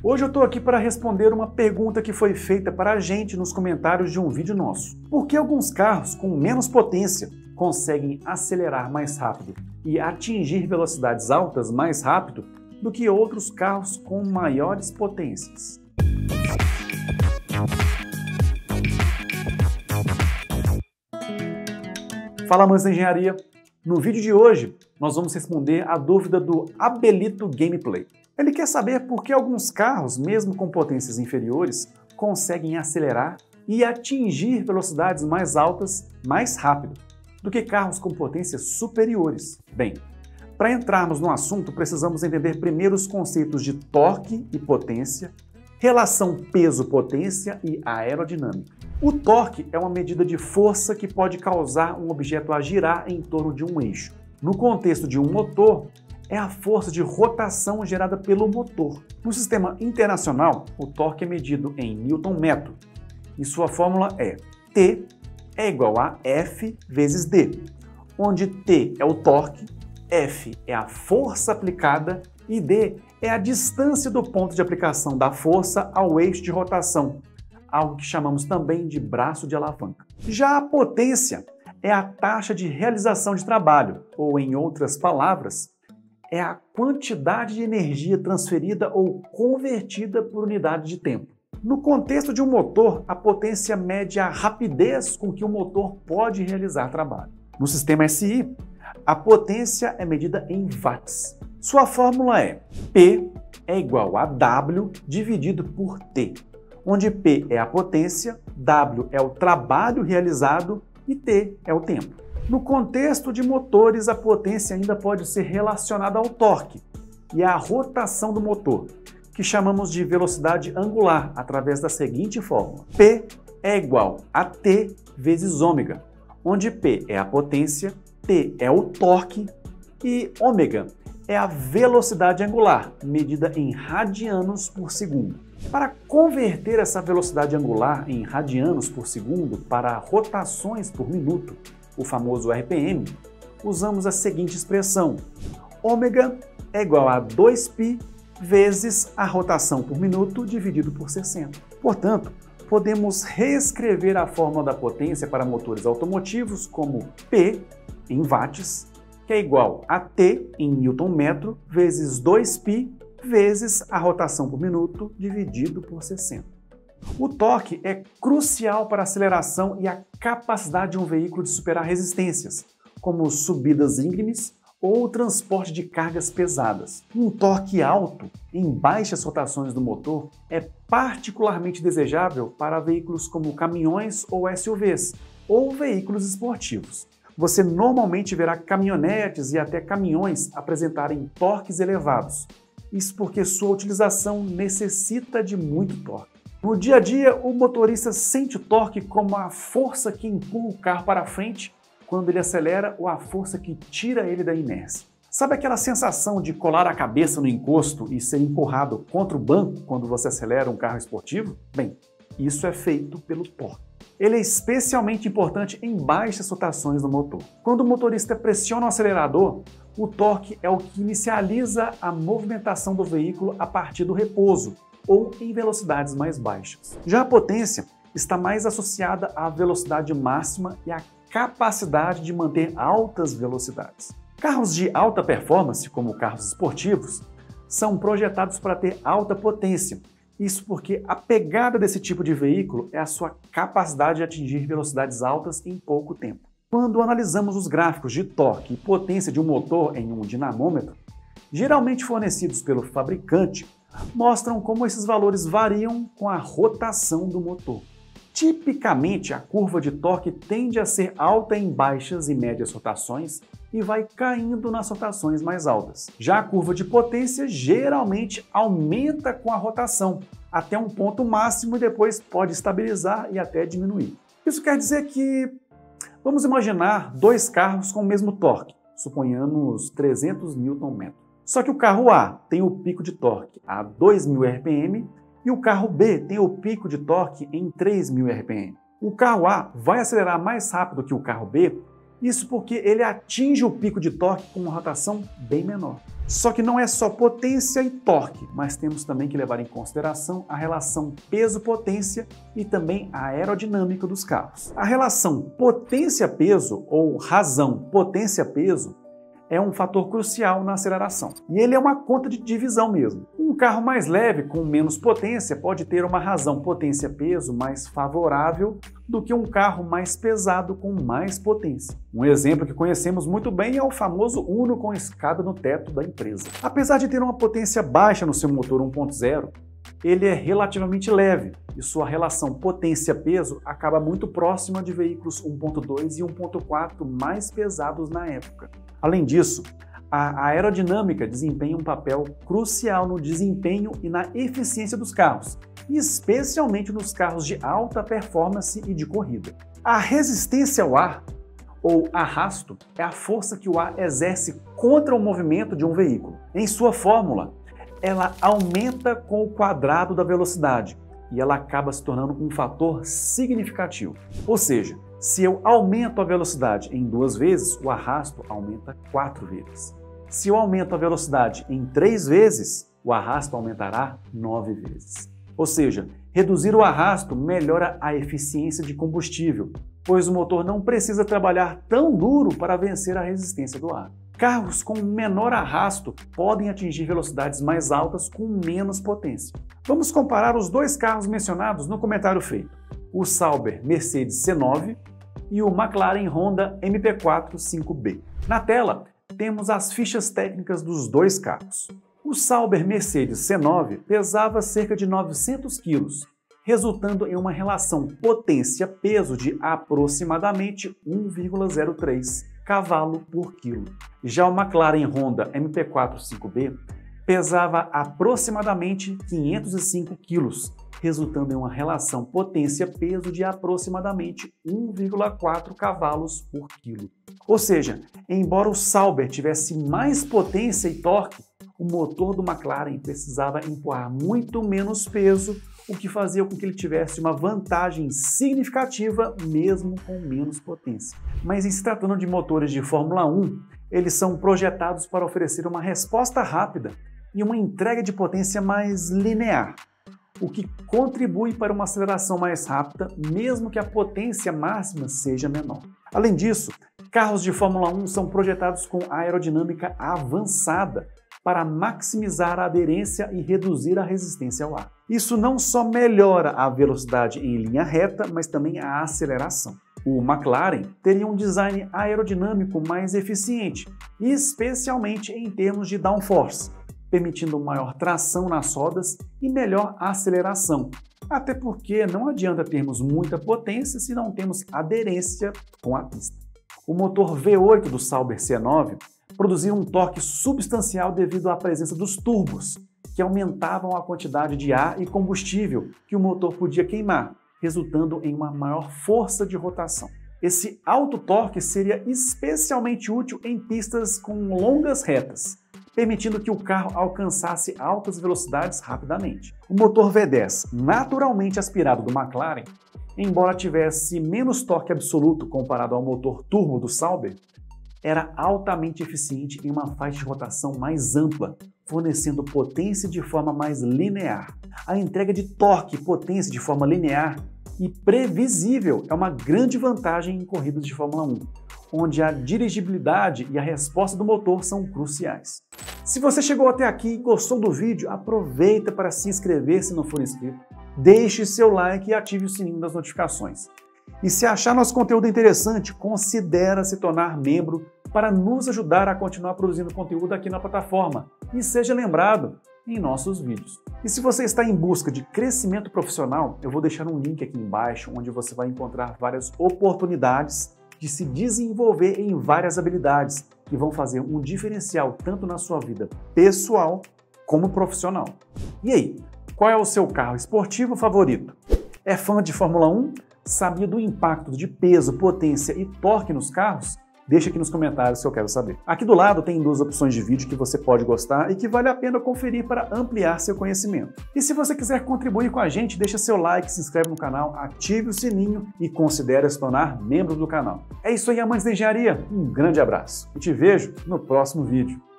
Hoje eu estou aqui para responder uma pergunta que foi feita para a gente nos comentários de um vídeo nosso. Por que alguns carros com menos potência conseguem acelerar mais rápido e atingir velocidades altas mais rápido do que outros carros com maiores potências? Fala, amantes da engenharia! No vídeo de hoje, nós vamos responder a dúvida do Abelito Gameplay. Ele quer saber por que alguns carros, mesmo com potências inferiores, conseguem acelerar e atingir velocidades mais altas mais rápido do que carros com potências superiores. Bem, para entrarmos no assunto, precisamos entender primeiro os conceitos de torque e potência, relação peso-potência e aerodinâmica. O torque é uma medida de força que pode causar um objeto a girar em torno de um eixo. No contexto de um motor, é a força de rotação gerada pelo motor. No sistema internacional, o torque é medido em Newton-metro e sua fórmula é T é igual a F vezes D, onde T é o torque, F é a força aplicada e D é a distância do ponto de aplicação da força ao eixo de rotação, algo que chamamos também de braço de alavanca. Já a potência é a taxa de realização de trabalho, ou em outras palavras, é a quantidade de energia transferida ou convertida por unidade de tempo. No contexto de um motor, a potência mede a rapidez com que o motor pode realizar trabalho. No sistema SI, a potência é medida em watts. Sua fórmula é P é igual a W dividido por T, onde P é a potência, W é o trabalho realizado e T é o tempo. No contexto de motores, a potência ainda pode ser relacionada ao torque e à rotação do motor, que chamamos de velocidade angular, através da seguinte fórmula. P é igual a T vezes ômega, onde P é a potência, T é o torque e ômega é a velocidade angular, medida em radianos por segundo. Para converter essa velocidade angular em radianos por segundo para rotações por minuto, o famoso RPM, usamos a seguinte expressão: ômega é igual a 2π vezes a rotação por minuto dividido por 60. Portanto, podemos reescrever a fórmula da potência para motores automotivos como P em watts, que é igual a T em Newton-metro vezes 2π vezes a rotação por minuto dividido por 60. O torque é crucial para a aceleração e a capacidade de um veículo de superar resistências, como subidas íngremes ou o transporte de cargas pesadas. Um torque alto, em baixas rotações do motor, é particularmente desejável para veículos como caminhões ou SUVs, ou veículos esportivos. Você normalmente verá caminhonetes e até caminhões apresentarem torques elevados. Isso porque sua utilização necessita de muito torque. No dia a dia, o motorista sente o torque como a força que empurra o carro para frente quando ele acelera ou a força que tira ele da inércia. Sabe aquela sensação de colar a cabeça no encosto e ser empurrado contra o banco quando você acelera um carro esportivo? Bem, isso é feito pelo torque. Ele é especialmente importante em baixas rotações do motor. Quando o motorista pressiona o acelerador, o torque é o que inicializa a movimentação do veículo a partir do repouso ou em velocidades mais baixas. Já a potência está mais associada à velocidade máxima e à capacidade de manter altas velocidades. Carros de alta performance, como carros esportivos, são projetados para ter alta potência. Isso porque a pegada desse tipo de veículo é a sua capacidade de atingir velocidades altas em pouco tempo. Quando analisamos os gráficos de torque e potência de um motor em um dinamômetro, geralmente fornecidos pelo fabricante, mostram como esses valores variam com a rotação do motor. Tipicamente, a curva de torque tende a ser alta em baixas e médias rotações e vai caindo nas rotações mais altas. Já a curva de potência geralmente aumenta com a rotação, até um ponto máximo e depois pode estabilizar e até diminuir. Isso quer dizer que, vamos imaginar dois carros com o mesmo torque, suponhamos 300 Nm. Só que o carro A tem o pico de torque a 2.000 RPM e o carro B tem o pico de torque em 3.000 RPM. O carro A vai acelerar mais rápido que o carro B, isso porque ele atinge o pico de torque com uma rotação bem menor. Só que não é só potência e torque, mas temos também que levar em consideração a relação peso-potência e também a aerodinâmica dos carros. A relação potência-peso ou razão potência-peso é um fator crucial na aceleração. E ele é uma conta de divisão mesmo. Um carro mais leve, com menos potência, pode ter uma razão potência-peso mais favorável do que um carro mais pesado com mais potência. Um exemplo que conhecemos muito bem é o famoso Uno com escada no teto da empresa. Apesar de ter uma potência baixa no seu motor 1.0, ele é relativamente leve e sua relação potência-peso acaba muito próxima de veículos 1.2 e 1.4 mais pesados na época. Além disso, a aerodinâmica desempenha um papel crucial no desempenho e na eficiência dos carros, especialmente nos carros de alta performance e de corrida. A resistência ao ar, ou arrasto, é a força que o ar exerce contra o movimento de um veículo. Em sua fórmula, ela aumenta com o quadrado da velocidade e ela acaba se tornando um fator significativo. Ou seja, se eu aumento a velocidade em 2 vezes, o arrasto aumenta 4 vezes. Se eu aumento a velocidade em 3 vezes, o arrasto aumentará 9 vezes. Ou seja, reduzir o arrasto melhora a eficiência de combustível, pois o motor não precisa trabalhar tão duro para vencer a resistência do ar. Carros com menor arrasto podem atingir velocidades mais altas com menos potência. Vamos comparar os 2 carros mencionados no comentário feito: o Sauber Mercedes C9 e o McLaren Honda MP4 5B. Na tela, temos as fichas técnicas dos 2 carros. O Sauber Mercedes C9 pesava cerca de 900 kg, resultando em uma relação potência-peso de aproximadamente 1,03 cavalo por quilo. Já o McLaren Honda MP4 5B pesava aproximadamente 505 kg, resultando em uma relação potência-peso de aproximadamente 1,4 cavalos por quilo. Ou seja, embora o Sauber tivesse mais potência e torque, o motor do McLaren precisava empurrar muito menos peso, o que fazia com que ele tivesse uma vantagem significativa mesmo com menos potência. Mas em se tratando de motores de Fórmula 1, eles são projetados para oferecer uma resposta rápida e uma entrega de potência mais linear, o que contribui para uma aceleração mais rápida, mesmo que a potência máxima seja menor. Além disso, carros de Fórmula 1 são projetados com aerodinâmica avançada para maximizar a aderência e reduzir a resistência ao ar. Isso não só melhora a velocidade em linha reta, mas também a aceleração. O McLaren teria um design aerodinâmico mais eficiente, especialmente em termos de downforce, permitindo maior tração nas rodas e melhor aceleração. Até porque não adianta termos muita potência se não temos aderência com a pista. O motor V8 do Sauber C9 produzia um torque substancial devido à presença dos turbos, que aumentavam a quantidade de ar e combustível que o motor podia queimar, resultando em uma maior força de rotação. Esse alto torque seria especialmente útil em pistas com longas retas, permitindo que o carro alcançasse altas velocidades rapidamente. O motor V10, naturalmente aspirado do McLaren, embora tivesse menos torque absoluto comparado ao motor turbo do Sauber, era altamente eficiente em uma faixa de rotação mais ampla, fornecendo potência de forma mais linear. A entrega de torque e potência de forma linear e previsível é uma grande vantagem em corridas de Fórmula 1, onde a dirigibilidade e a resposta do motor são cruciais. Se você chegou até aqui e gostou do vídeo, aproveita para se inscrever se não for inscrito, deixe seu like e ative o sininho das notificações. E se achar nosso conteúdo interessante, considere se tornar membro para nos ajudar a continuar produzindo conteúdo aqui na plataforma e seja lembrado em nossos vídeos. E se você está em busca de crescimento profissional, eu vou deixar um link aqui embaixo onde você vai encontrar várias oportunidades de se desenvolver em várias habilidades que vão fazer um diferencial tanto na sua vida pessoal como profissional. E aí, qual é o seu carro esportivo favorito? É fã de Fórmula 1? Sabia do impacto de peso, potência e torque nos carros? Deixa aqui nos comentários que eu quero saber. Aqui do lado tem 2 opções de vídeo que você pode gostar e que vale a pena conferir para ampliar seu conhecimento. E se você quiser contribuir com a gente, deixa seu like, se inscreve no canal, ative o sininho e considere se tornar membro do canal. É isso aí, amantes da engenharia. Um grande abraço e te vejo no próximo vídeo.